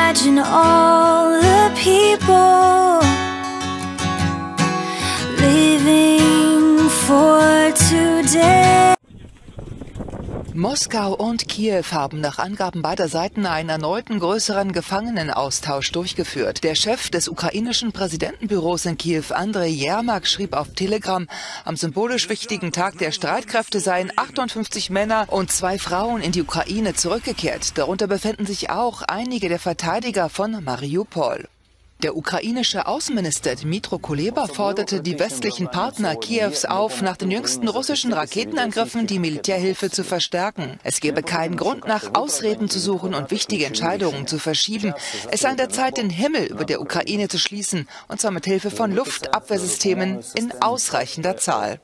Imagine all the people living for today. Moskau und Kiew haben nach Angaben beider Seiten einen erneuten größeren Gefangenenaustausch durchgeführt. Der Chef des ukrainischen Präsidentenbüros in Kiew, Andrei Jermak, schrieb auf Telegram, am symbolisch wichtigen Tag der Streitkräfte seien 58 Männer und 2 Frauen in die Ukraine zurückgekehrt. Darunter befinden sich auch einige der Verteidiger von Mariupol. Der ukrainische Außenminister Dmytro Kuleba forderte die westlichen Partner Kiews auf, nach den jüngsten russischen Raketenangriffen die Militärhilfe zu verstärken. Es gebe keinen Grund, nach Ausreden zu suchen und wichtige Entscheidungen zu verschieben. Es sei an der Zeit, den Himmel über der Ukraine zu schließen, und zwar mit Hilfe von Luftabwehrsystemen in ausreichender Zahl.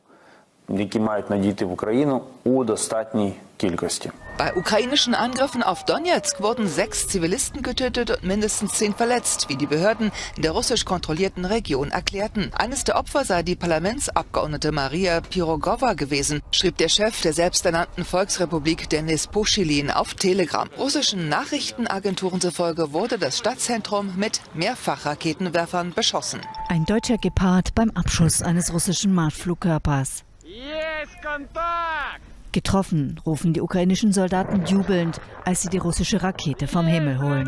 Bei ukrainischen Angriffen auf Donetsk wurden 6 Zivilisten getötet und mindestens 10 verletzt, wie die Behörden in der russisch kontrollierten Region erklärten. Eines der Opfer sei die Parlamentsabgeordnete Maria Pirogowa gewesen, schrieb der Chef der selbsternannten Volksrepublik Denis Puschilin auf Telegram. Russischen Nachrichtenagenturen zufolge wurde das Stadtzentrum mit Mehrfachraketenwerfern beschossen. Ein Deutscher gepaart beim Abschuss eines russischen Marschflugkörpers. Getroffen, rufen die ukrainischen Soldaten jubelnd, als sie die russische Rakete vom Himmel holen.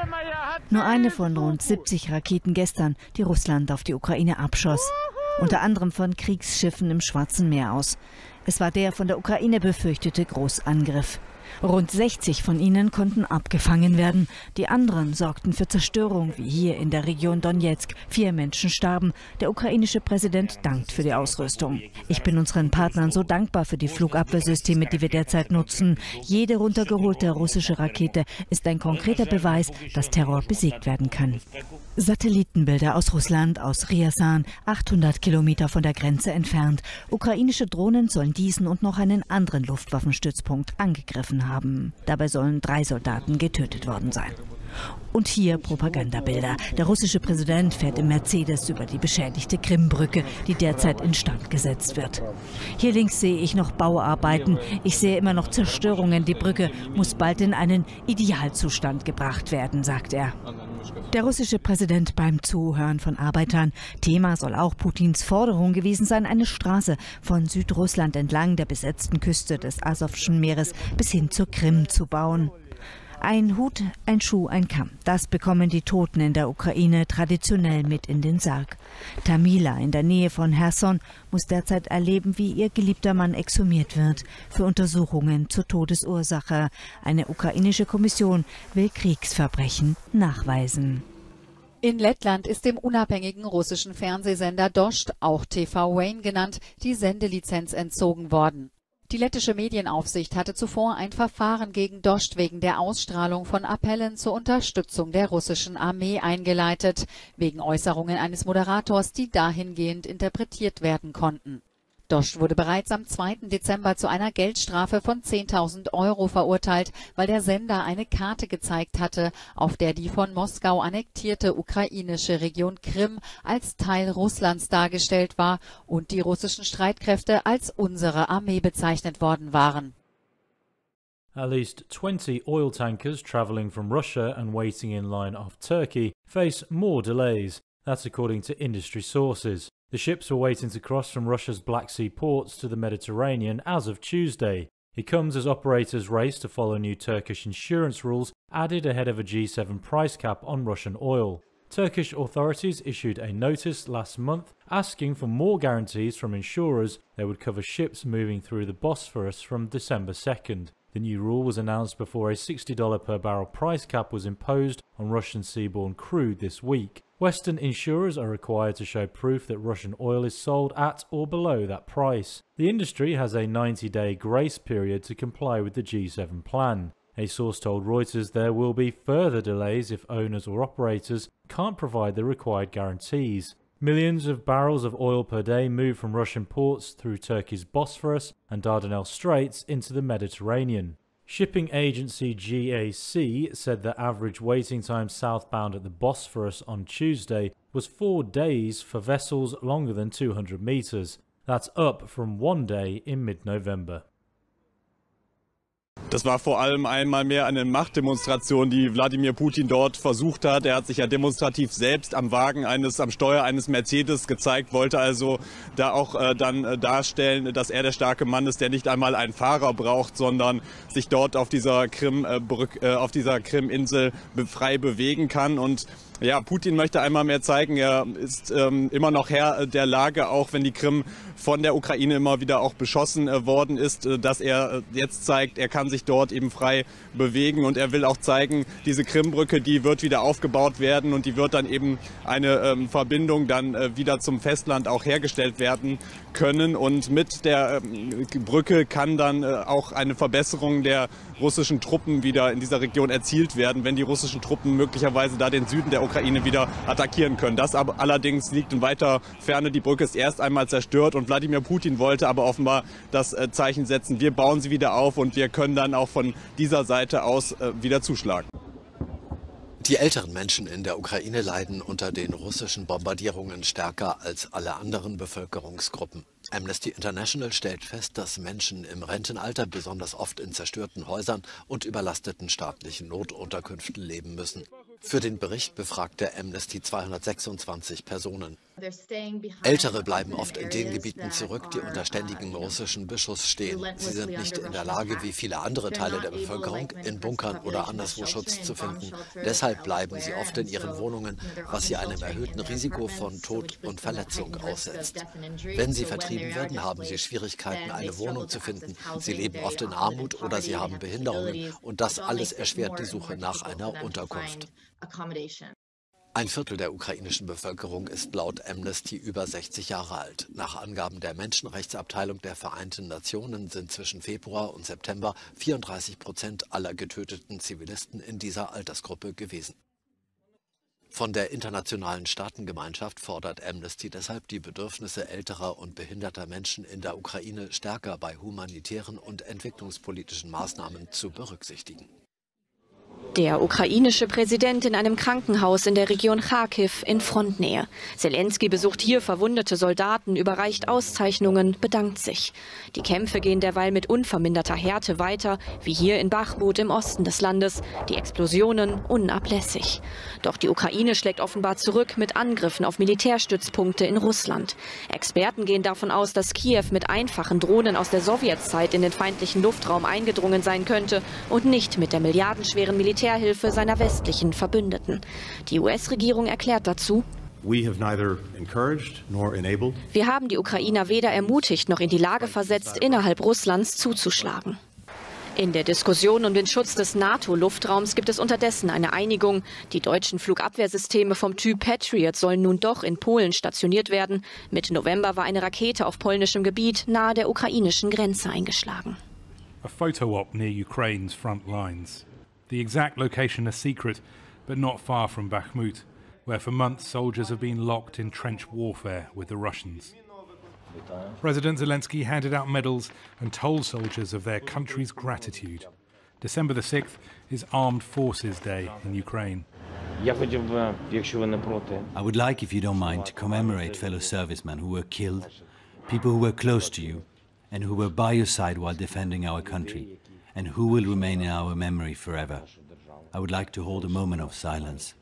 Nur eine von rund 70 Raketen gestern, die Russland auf die Ukraine abschoss. Unter anderem von Kriegsschiffen im Schwarzen Meer aus. Es war der von der Ukraine befürchtete Großangriff. Rund 60 von ihnen konnten abgefangen werden. Die anderen sorgten für Zerstörung, wie hier in der Region Donetsk. 4 Menschen starben. Der ukrainische Präsident dankt für die Ausrüstung. Ich bin unseren Partnern so dankbar für die Flugabwehrsysteme, die wir derzeit nutzen. Jede runtergeholte russische Rakete ist ein konkreter Beweis, dass Terror besiegt werden kann. Satellitenbilder aus Russland, aus Ryazan, 800 Kilometer von der Grenze entfernt. Ukrainische Drohnen sollen diesen und noch einen anderen Luftwaffenstützpunkt angegriffen haben. Dabei sollen 3 Soldaten getötet worden sein. Und hier Propagandabilder. Der russische Präsident fährt im Mercedes über die beschädigte Krimbrücke, die derzeit instand gesetzt wird. Hier links sehe ich noch Bauarbeiten. Ich sehe immer noch Zerstörungen. Die Brücke muss bald in einen Idealzustand gebracht werden, sagt er. Der russische Präsident beim Zuhören von Arbeitern. Thema soll auch Putins Forderung gewesen sein, eine Straße von Südrussland entlang der besetzten Küste des Asowschen Meeres bis hin zur Krim zu bauen. Ein Hut, ein Schuh, ein Kamm. Das bekommen die Toten in der Ukraine traditionell mit in den Sarg. Tamila in der Nähe von Cherson muss derzeit erleben, wie ihr geliebter Mann exhumiert wird für Untersuchungen zur Todesursache. Eine ukrainische Kommission will Kriegsverbrechen nachweisen. In Lettland ist dem unabhängigen russischen Fernsehsender Dost, auch TV Wayne genannt, die Sendelizenz entzogen worden. Die lettische Medienaufsicht hatte zuvor ein Verfahren gegen Dost wegen der Ausstrahlung von Appellen zur Unterstützung der russischen Armee eingeleitet, wegen Äußerungen eines Moderators, die dahingehend interpretiert werden konnten. Dost wurde bereits am 2. Dezember zu einer Geldstrafe von 10.000 € verurteilt, weil der Sender eine Karte gezeigt hatte, auf der die von Moskau annektierte ukrainische Region Krim als Teil Russlands dargestellt war und die russischen Streitkräfte als unsere Armee bezeichnet worden waren. At least 20 oil tankers travelling from Russia and waiting in line off Turkey face more delays. That's according to industry sources. The ships were waiting to cross from Russia's Black Sea ports to the Mediterranean as of Tuesday. It comes as operators race to follow new Turkish insurance rules added ahead of a G7 price cap on Russian oil. Turkish authorities issued a notice last month asking for more guarantees from insurers that would cover ships moving through the Bosphorus from December 2nd. The new rule was announced before a $60 per barrel price cap was imposed on Russian seaborne crude this week. Western insurers are required to show proof that Russian oil is sold at or below that price. The industry has a 90-day grace period to comply with the G7 plan. A source told Reuters there will be further delays if owners or operators can't provide the required guarantees. Millions of barrels of oil per day move from Russian ports through Turkey's Bosphorus and Dardanelles Straits into the Mediterranean. Shipping agency GAC said the average waiting time southbound at the Bosphorus on Tuesday was 4 days for vessels longer than 200 meters. That's up from 1 day in mid-November. Das war vor allem einmal mehr eine Machtdemonstration, die Wladimir Putin dort versucht hat. Er hat sich ja demonstrativ selbst am Steuer eines Mercedes gezeigt, wollte also da auch dann darstellen, dass er der starke Mann ist, der nicht einmal einen Fahrer braucht, sondern sich dort auf dieser Krim-Insel frei bewegen kann. Und ja, Putin möchte einmal mehr zeigen, er ist immer noch Herr der Lage, auch wenn die Krim von der Ukraine immer wieder auch beschossen worden ist, dass er jetzt zeigt, er kann sich dort eben frei bewegen, und er will auch zeigen, diese Krimbrücke, die wird wieder aufgebaut werden und die wird dann eben eine Verbindung dann wieder zum Festland auch hergestellt werden können, und mit der Brücke kann dann auch eine Verbesserung der russischen Truppen wieder in dieser Region erzielt werden, wenn die russischen Truppen möglicherweise da den Süden der Ukraine wieder attackieren können. Das aber allerdings liegt in weiter Ferne. Die Brücke ist erst einmal zerstört und Wladimir Putin wollte aber offenbar das Zeichen setzen, wir bauen sie wieder auf und wir können dann auch von dieser Seite aus wieder zuschlagen. Die älteren Menschen in der Ukraine leiden unter den russischen Bombardierungen stärker als alle anderen Bevölkerungsgruppen. Amnesty International stellt fest, dass Menschen im Rentenalter besonders oft in zerstörten Häusern und überlasteten staatlichen Notunterkünften leben müssen. Für den Bericht befragte Amnesty 226 Personen. Ältere bleiben oft in den Gebieten zurück, die unter ständigem russischen Beschuss stehen. Sie sind nicht in der Lage, wie viele andere Teile der Bevölkerung, in Bunkern oder anderswo Schutz zu finden. Deshalb bleiben sie oft in ihren Wohnungen, was sie einem erhöhten Risiko von Tod und Verletzung aussetzt. Wenn sie vertrieben werden, haben sie Schwierigkeiten, eine Wohnung zu finden. Sie leben oft in Armut oder sie haben Behinderungen, und das alles erschwert die Suche nach einer Unterkunft. Ein Viertel der ukrainischen Bevölkerung ist laut Amnesty über 60 Jahre alt. Nach Angaben der Menschenrechtsabteilung der Vereinten Nationen sind zwischen Februar und September 34% aller getöteten Zivilisten in dieser Altersgruppe gewesen. Von der internationalen Staatengemeinschaft fordert Amnesty deshalb, die Bedürfnisse älterer und behinderter Menschen in der Ukraine stärker bei humanitären und entwicklungspolitischen Maßnahmen zu berücksichtigen. Der ukrainische Präsident in einem Krankenhaus in der Region Charkiw in Frontnähe. Zelensky besucht hier verwundete Soldaten, überreicht Auszeichnungen, bedankt sich. Die Kämpfe gehen derweil mit unverminderter Härte weiter, wie hier in Bachmut im Osten des Landes. Die Explosionen unablässig. Doch die Ukraine schlägt offenbar zurück mit Angriffen auf Militärstützpunkte in Russland. Experten gehen davon aus, dass Kiew mit einfachen Drohnen aus der Sowjetzeit in den feindlichen Luftraum eingedrungen sein könnte und nicht mit der milliardenschweren Militärhilfe seiner westlichen Verbündeten. Die US-Regierung erklärt dazu: Wir haben die Ukrainer weder ermutigt noch in die Lage versetzt, innerhalb Russlands zuzuschlagen. In der Diskussion um den Schutz des NATO-Luftraums gibt es unterdessen eine Einigung. Die deutschen Flugabwehrsysteme vom Typ Patriot sollen nun doch in Polen stationiert werden. Mitte November war eine Rakete auf polnischem Gebiet nahe der ukrainischen Grenze eingeschlagen. A photo op near Ukraine's front lines. The exact location a secret, but not far from Bakhmut, where for months soldiers have been locked in trench warfare with the Russians. President Zelensky handed out medals and told soldiers of their country's gratitude. December the 6th is Armed Forces Day in Ukraine. I would like, if you don't mind, to commemorate fellow servicemen who were killed, people who were close to you, and who were by your side while defending our country, and who will remain in our memory forever. I would like to hold a moment of silence.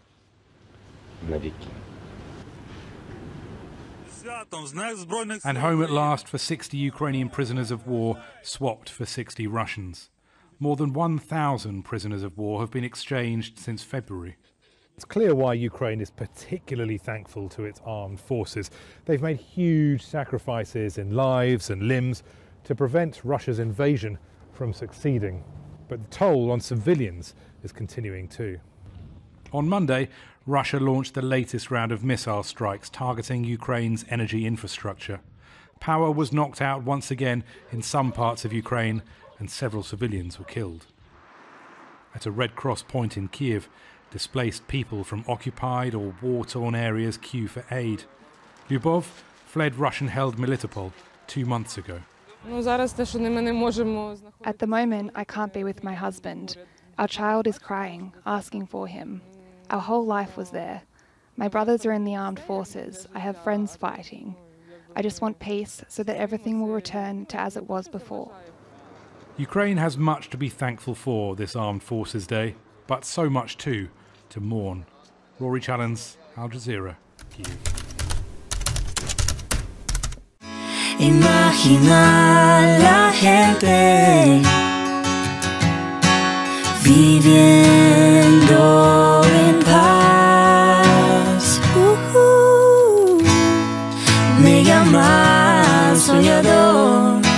And home at last for 60 Ukrainian prisoners of war, swapped for 60 Russians. More than 1,000 prisoners of war have been exchanged since February. It's clear why Ukraine is particularly thankful to its armed forces. They've made huge sacrifices in lives and limbs to prevent Russia's invasion from succeeding. But the toll on civilians is continuing too. On Monday, Russia launched the latest round of missile strikes targeting Ukraine's energy infrastructure. Power was knocked out once again in some parts of Ukraine, and several civilians were killed. At a Red Cross point in Kiev, displaced people from occupied or war-torn areas queue for aid. Lyubov fled Russian-held Melitopol 2 months ago. At the moment, I can't be with my husband. Our child is crying, asking for him. Our whole life was there. My brothers are in the armed forces. I have friends fighting. I just want peace so that everything will return to as it was before. Ukraine has much to be thankful for this Armed Forces Day, but so much too to mourn. Rory Challens, Al Jazeera, Kyiv. Imagina la gente viviendo en paz. Me llaman soñador.